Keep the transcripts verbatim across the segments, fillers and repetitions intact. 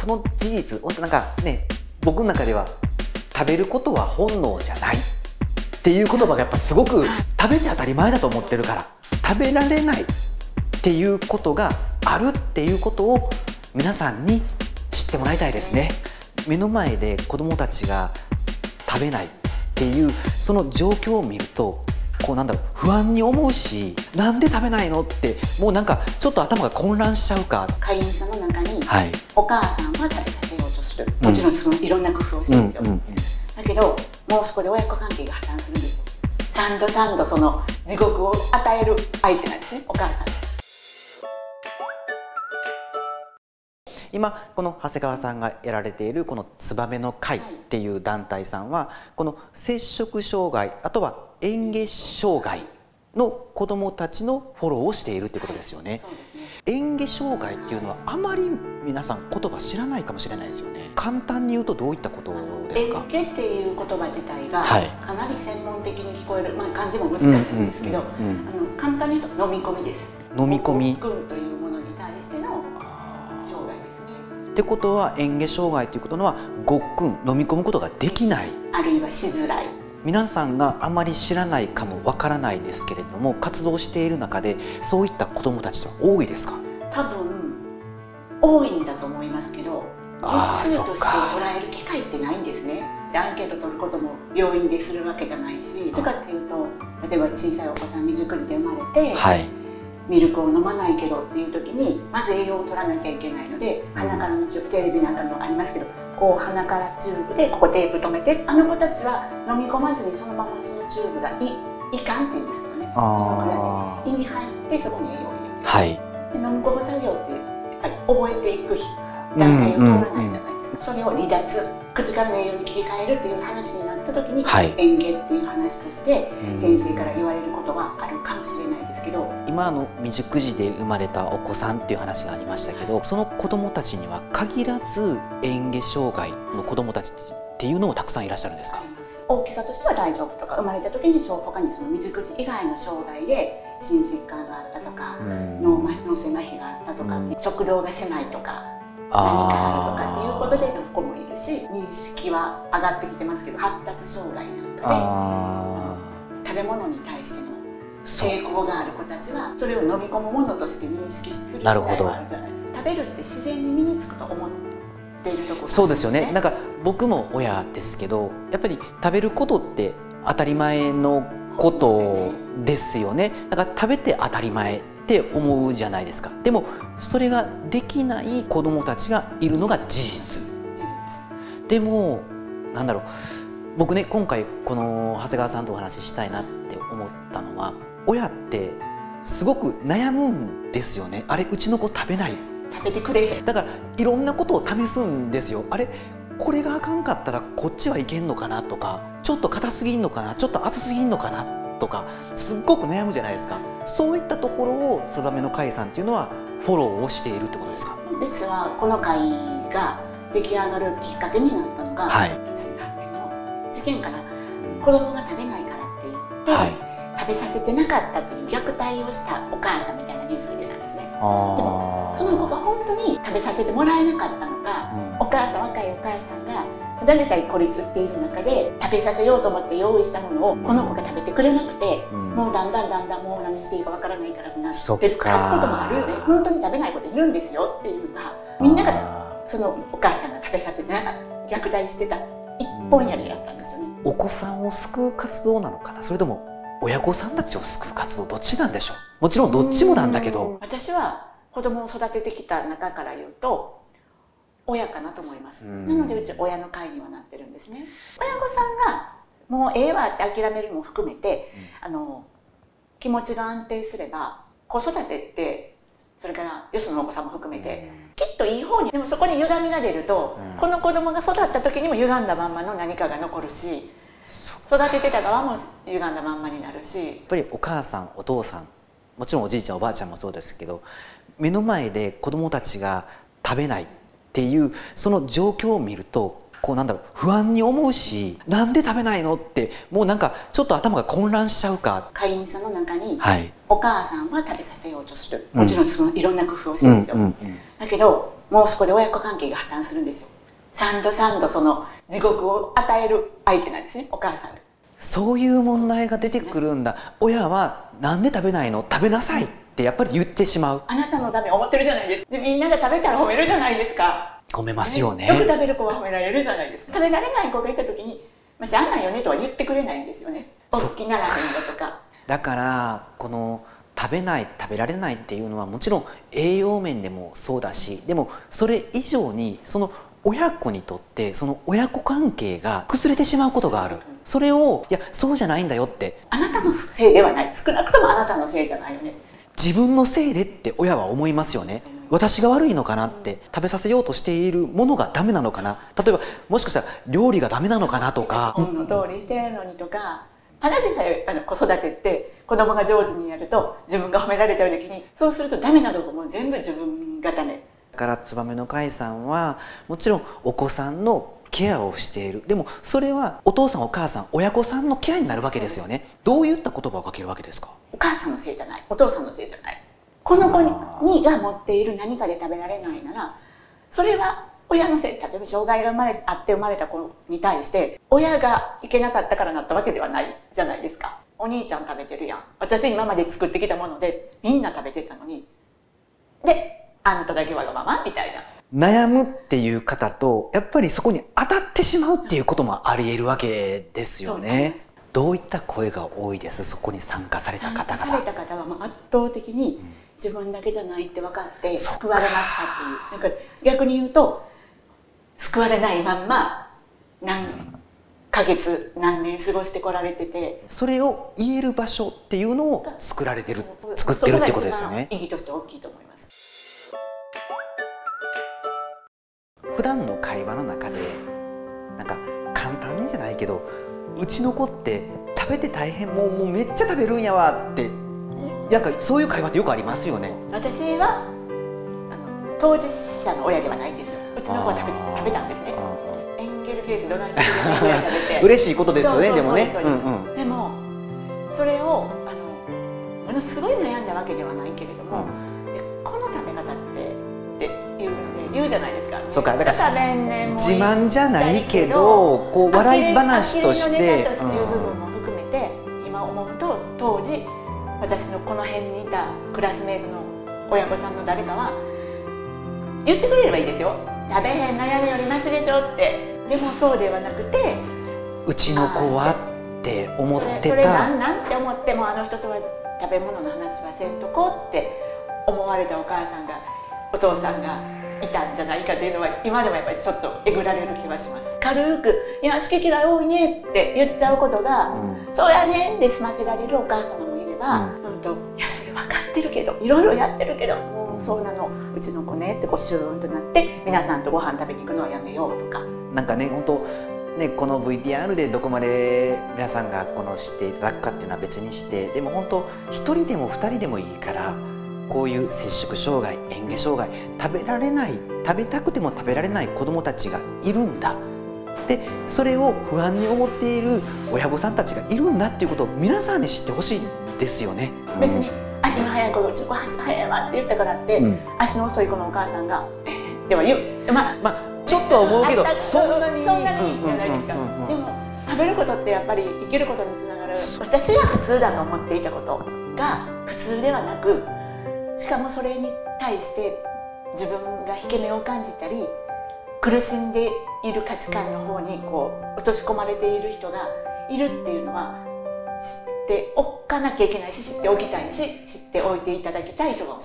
この事実、本当なんかね、僕の中では食べることは本能じゃないっていう言葉がやっぱすごく、食べて当たり前だと思ってるから、食べられないっていうことがあるっていうことを皆さんに知ってもらいたいですね。目の前で子どもたちが食べないっていうその状況を見ると、こうなんだろう、不安に思うし、なんで食べないのってもうなんかちょっと頭が混乱しちゃうか。 飼い主さんの中に、 はい、お母さんは食べさせようとする、もちろんすごいいろんな工夫をしてるんですよ。だけどもうそこで親子関係が破綻するんですよ。三度三度その地獄を与える相手なんですね、お母さんです。 今この長谷川さんがやられているこのツバメの会っていう団体さんは、この摂食障害、あとは嚥下障害の子どもたちのフォローをしているということですよね。嚥下障害っていうのはあまり皆さん言葉知らないかもしれないですよね。簡単に言うとどういったことですか？ 嚥下っていう言葉自体がかなり専門的に聞こえる、まあ、漢字も難しいんですけど、簡単に言うと飲み込みです。 飲み込み。 ごっくんというものに対しての障害ですね。 ってことは嚥下障害ということはごっくん飲み込むことができない、 あるいはしづらい。 皆さんがあまり知らないかもわからないですけれども、活動している中でそういった子どもたちは多いですか？ 多分多いんだと思いますけど、実数として捉える機会ってないんですね。でアンケート取ることも病院でするわけじゃないし、どっちかっていうと、例えば小さいお子さん未熟児で生まれて、はい、ミルクを飲まないけどっていう時にまず栄養を取らなきゃいけないので、鼻からのチューブ、テレビなんかもありますけど、こう鼻からチューブでここテープ止めて、あの子たちは飲み込まずにそのままそのチューブがいいかんっていうんですけどね、胃に入ってそこに栄養を入れてる、はい、で飲み込む作業ってやっぱり覚えていく段階を通らないじゃないですか。それを離脱、口からの栄養に切り替えるっていう話になった時に、はい、嚥下っていう話として先生から言われることがあるかもしれないですけど、 今の未熟児で生まれたお子さんっていう話がありましたけど、その子どもたちには限らず嚥下障害の子どもたちっていうのもたくさんいらっしゃるんですか？ 大きさとしては大丈夫とか、生まれた時に他にその未熟児以外の障害で心疾患があったとか、脳性麻痺があったとか、食道が狭いとか何かあるとかっていうことでの子もいるし、認識は上がってきてますけど、発達障害なんかで食べ物に対しての抵抗がある子たちはそれを飲み込むものとして認識する時代はあるじゃないですか。食べるって自然に身につくと思っているところ、 そうですよね。なんか僕も親ですけど、やっぱり食べることって当たり前のことですよね。だから食べて当たり前って思うじゃないですか。でもそれができない子どもたちがいるのが事実。でもなんだろう、僕ね、今回この長谷川さんとお話ししたいなって思ったのは、親ってすごく悩むんですよね。あれ、うちの子食べない、 食べてくれへん。 だからいろんなことを試すんですよ。あれ、これがあかんかったらこっちはいけんのかなとか、ちょっと硬すぎんのかな、ちょっと熱すぎんのかなとか、すっごく悩むじゃないですか。そういったところをツバメの会さんっていうのはフォローをしているってことですか？ 実はこの会が出来上がるきっかけになったのが、はい、いつだっけの事件から、子供が食べないからって言って、はい、食べさせてなかったという虐待をしたお母さんみたいなニュースが出たんですね。でもその子が本当に食べさせてもらえなかったのが、うん、お母さん、若いお母さんがただでさえ孤立している中で食べさせようと思って用意したものをこの子が食べてくれなくて、うん、もうだんだんだんだんもう何していいかわからないからってなってることもあるので、本当に食べない子いるんですよっていうのが、みんながそのお母さんが食べさせてなかった虐待してた一本やりやったんですよね。 お子さんを救う活動なのかな、それとも親御さんたちを救う活動、どっちなんでしょう？もちろんどっちもなんだけど、 私は子供を育ててきた中から言うと親かなと思います。なのでうち親の会にはなってるんですね。親御さんがもうええわって諦めるのも含めて、うん、あの気持ちが安定すれば、子育てってそれからよそのお子さんも含めて、うん、きっといい方に。でもそこに歪みが出ると、うん、この子供が育った時にも歪んだまんまの何かが残るし、育ててた側も歪んだまんまになるし、やっぱりお母さん、お父さん、もちろんおじいちゃんおばあちゃんもそうですけど、目の前で子どもたちが食べないっていうその状況を見ると、 こうなんだろう、不安に思うし、なんで食べないのってもうなんかちょっと頭が混乱しちゃうか。 会員さんの中に、 はい、 お母さんは食べさせようとする、もちろんそのいろんな工夫をしてるんですよ、だけどもうそこで親子関係が破綻するんですよ。三度三度その地獄を与える相手なんですね、お母さんが。 そういう問題が出てくるんだ。親はなんで食べないの、食べなさいってやっぱり言ってしまう。 あなたのため思ってるじゃないですか。でみんなが食べたら褒めるじゃないですか。 褒めますよね。 よく食べる子は褒められるじゃないですか。食べられない子がいた時に「まあ、しゃあないよね」とは言ってくれないんですよね。大きならへんだとか。 だからこの食べない食べられないっていうのはもちろん栄養面でもそうだし、でもそれ以上にその親子にとってその親子関係が崩れてしまうことがある。それをいやそうじゃないんだよって、 あなたのせいではない、少なくともあなたのせいじゃないよね、 自分のせいでって親は思いますよね。私が悪いのかなって、食べさせようとしているものがダメなのかな、例えばもしかしたら料理がダメなのかなとか、 本の通りしてるのにとか。ただでさえあの子育てって子供が上手にやると自分が褒められた時に、そうするとダメなとこも全部自分がダメだから燕の会さんはもちろんお子さんのケアをしている。でもそれはお父さんお母さん親御さんのケアになるわけですよね。どういった言葉をかけるわけですか。 お母さんのせいじゃない、お父さんのせいじゃない、この子にが持っている何かで食べられないならそれは親のせい。例えば障害が生まれあって生まれた子に対して親がいけなかったからなったわけではないじゃないですか。お兄ちゃん食べてるやん、私今まで作ってきたものでみんな食べてたのに、であんただけわがままみたいな。 悩むっていう方とやっぱりそこに当たってしまうっていうこともありえるわけですよね。どういった声が多いです、そこに参加された方々。 参加された方はもう圧倒的に自分だけじゃないって分かって救われましたっていう。なんか逆に言うと救われないまんま何ヶ月何年過ごしてこられてて、 それを言える場所っていうのを作られてる作ってるってことですよね。 意義として大きいと思います。 普段の会話の中でなんか簡単にじゃないけど、うちの子って食べて大変、もうもうめっちゃ食べるんやわって、なんかそういう会話ってよくありますよね。 私はあの当事者の親ではないんですよ。うちの子は食べ食べたんですね。エンゲルケースどないしてるのぐらい食べて嬉しいことですよね。でもね、 でもそれをあのものすごい悩んだわけではないけれども、うん、この食べ方ってっていうので言うじゃないですか。 そうか、だから食べんねん自慢じゃないけどこう笑い話としていう部分も含めて、うん、今思うと当時私のこの辺にいたクラスメートの親御さんの誰かは言ってくれればいいですよ。食べへんのやるよりマシでしょって。でもそうではなくて、 うちの子はって思ってた。 それなんなんって思っても、あの人とは食べ物の話はせんとこって思われたお母さんがお父さんがいたんじゃないかっていうのは今でもやっぱりちょっとえぐられる気はします。軽く「いや好き嫌い多いね」って言っちゃうことが「うん、そうやねん」で済ませられるお母様もいれば「うんといやそれ分かってるけどいろいろやってるけどもうそうなのうちの子ね」ってこうシューンとなって皆さんとご飯食べに行くのはやめようとか。 なんかね本当ね、この ブイティーアール でどこまで皆さんがこの知っていただくかっていうのは別にして、でも本当一人でも二人でもいいからこういう摂食障害、嚥下障害、食べられない、食べたくても食べられない子どもたちがいるんだ。でそれを不安に思っている親御さんたちがいるんだっていうことを皆さんに知ってほしいですよね。 別に足の速い子が「うちの子足速いわ」って言ったからって、うん、足の遅い子のお母さんが「えー」っては言う。まあ、まあちょっとは思うけどそんなにそんなにじゃないですか。でも食べることってやっぱり生きることにつながる。私が普通だと思っていたことが普通ではなく、しかもそれに対して自分が引け目を感じたり苦しんでいる価値観の方にこう落とし込まれている人がいるっていうのは知っておかなきゃいけないし、知っておきたいし、知っておいていただきたいとは思います。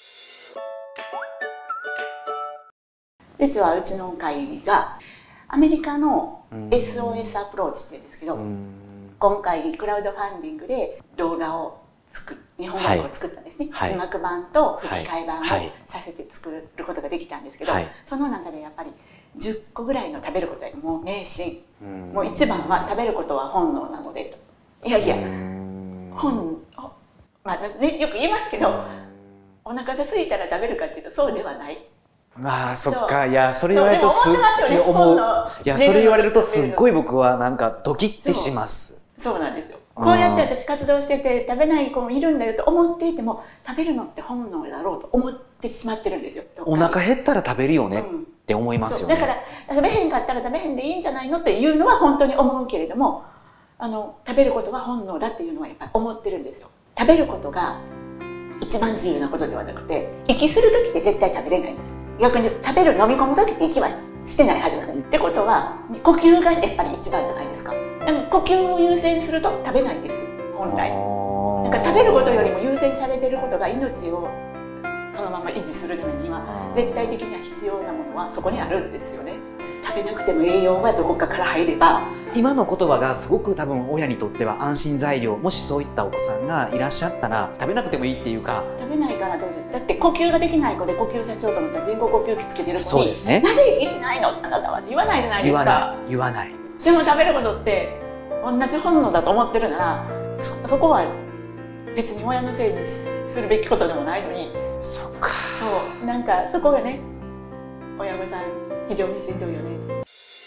実はうちの会がアメリカの エスオーエス アプローチって言うんですけど、今回クラウドファンディングで動画を作日本語を作ったんですね、はい、字幕版と吹き替え版をさせて作ることができたんですけど、はい、その中でやっぱりじゅっこぐらいの食べることでもう迷信、もう一番は食べることは本能なのでと。いやいや本、まあ私ねよく言いますけど、お腹が空いたら食べるかっていうとそうではない。 まあそっか。いやそれ言われるとす思ってますよね、 思う。 本のいやそれ言われるとすっごい僕はなんかドキッてします。 そうなんですよ。こうやって私活動してて食べない子もいるんだよと思っていても、食べるのって本能だろうと思ってしまってるんですよ。 お腹減ったら食べるよねって思いますよね。 だから食べへんかったら食べへんでいいんじゃないのっていうのは本当に思うけれども、あの食べることは本能だっていうのはやっぱり思ってるんですよ。食べることが一番重要なことではなくて、息する時って絶対食べれないんですよ。逆に食べる飲み込む時って息はしてないはずなんです。ってことは呼吸がやっぱり一番じゃないですか。でも呼吸を優先すると食べないんです本来。だから食べることよりも優先されていることが命をそのまま維持するためには絶対的には必要なものはそこにあるんですよね。食べなくても栄養はどこかから入れば。 今の言葉がすごく多分親にとっては安心材料。もしそういったお子さんがいらっしゃったら食べなくてもいいっていうか、 食べないからどうぞ。だって呼吸ができない子で呼吸させようと思ったら人工呼吸器つけてる子に、 そうですね、 なぜ息しないのあなたはって言わないじゃないですか。 言わない言わない。 でも食べることって同じ本能だと思ってるなら、 そ, そこは別に親のせいにするべきことでもないのに。 そっか。 そうなんかそこがね、親御さん非常にしんどいよね。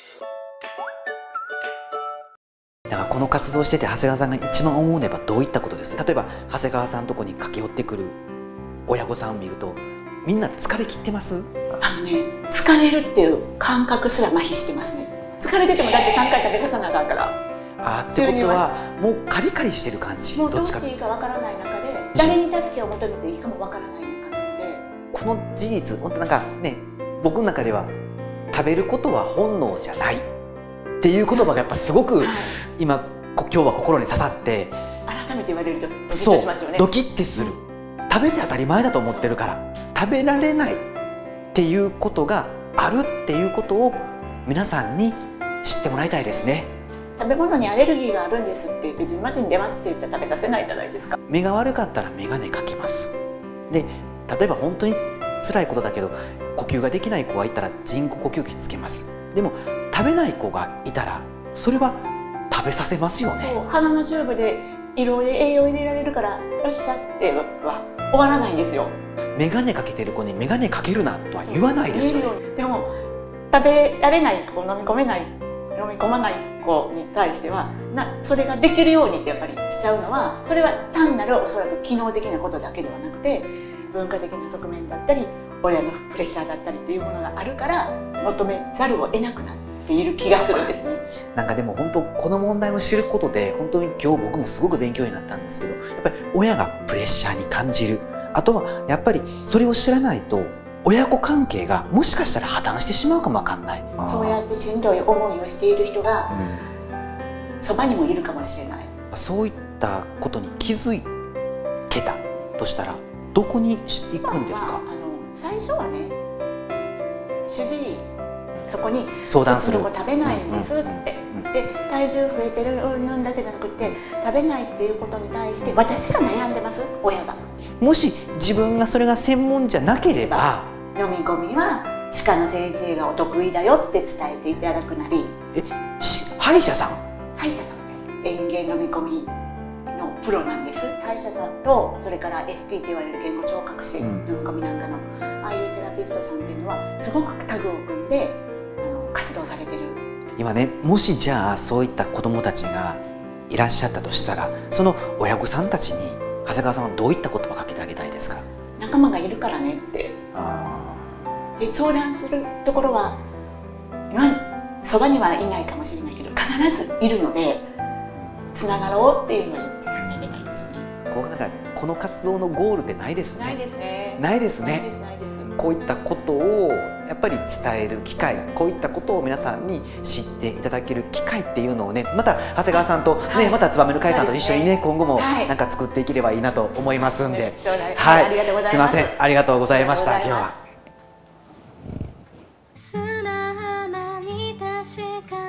だからこの活動してて長谷川さんが一番思うのはどういったことです？例えば長谷川さんのとこに駆け寄ってくる親御さんを見ると、みんな疲れ切ってます？ あのね、疲れるっていう感覚すら麻痺してますね。疲れててもだってさんかい食べさせなあかんから。 あーってことはもうカリカリしてる感じ。 もうどうしていいかわからない中で、誰に助けを求めていいかもわからない中で、 この事実本当なんかね、僕の中では食べることは本能じゃないっていう言葉がやっぱすごく今今日は心に刺さって、 改めて言われるとドキッとそうしますよね。 ドキッてする。食べて当たり前だと思ってるから、食べられないっていうことがあるっていうことを皆さんに知ってもらいたいですね。 食べ物にアレルギーがあるんですって言ってじんましん出ますって言っちゃ食べさせないじゃないですか。 目が悪かったら眼鏡かけます。で例えば本当に辛いことだけど呼吸ができない子がいたら人工呼吸器つけます。でも食べない子がいたらそれは食べさせますよね。 そう、鼻のチューブで色で栄養入れられるからよっしゃっては終わらないんですよ。 眼鏡かけてる子に眼鏡かけるなとは言わないですよね。 でも食べられない子、飲み込めない飲み込まない子に対してはな、それができるようにってやっぱりしちゃうのは、それは単なるおそらく機能的なことだけではなくて、文化的な側面だったり親のプレッシャーだったりっていうものがあるから求めざるを得なくなっている気がするんですね。 なんかでも本当この問題を知ることで本当に今日僕もすごく勉強になったんですけど、やっぱり親がプレッシャーに感じる。あとはやっぱりそれを知らないと親子関係がもしかしたら破綻してしまうかもわかんない。 そうやってしんどい思いをしている人がそばにもいるかもしれない。 そういったことに気づけたとしたらどこに行くんですか？ あの最初はね、主治医そこに相談する。 うちの子食べないんですって、で体重増えてるうんぬんだけじゃなくて食べないっていうことに対して私が悩んでます、親が。もし自分がそれが専門じゃなければ、 飲み込みは歯科の先生がお得意だよって伝えていただくなり。 え、歯医者さん？ 歯医者さんです。園芸飲み込みのプロなんです。歯医者さんとそれから エスティー って言われる言語聴覚士、飲み込みなんかのああいうセラピストさんっていうのはすごくタグを組んであの活動されてる。今ね、 もしじゃあそういった子どもたちがいらっしゃったとしたら、その親御さんたちに長谷川さんはどういった言葉をかけてあげたいですか？ 仲間がいるからねって。 あで相談するところはそばにはいないかもしれないけど必ずいるので、つながろうっていうのに差し上げたいですよね。 こう考えたらこの活動のゴールってないですね。 ないですね。 ないですね。 ないですないです。 こういったことをやっぱり伝える機会、こういったことを皆さんに知っていただける機会っていうのをね、また長谷川さんとね、はい、また燕の会さんと一緒にね、今後もなんか作っていければいいなと思いますんで、 はい、ありがとうございます。 すいません、ありがとうございました。今日は。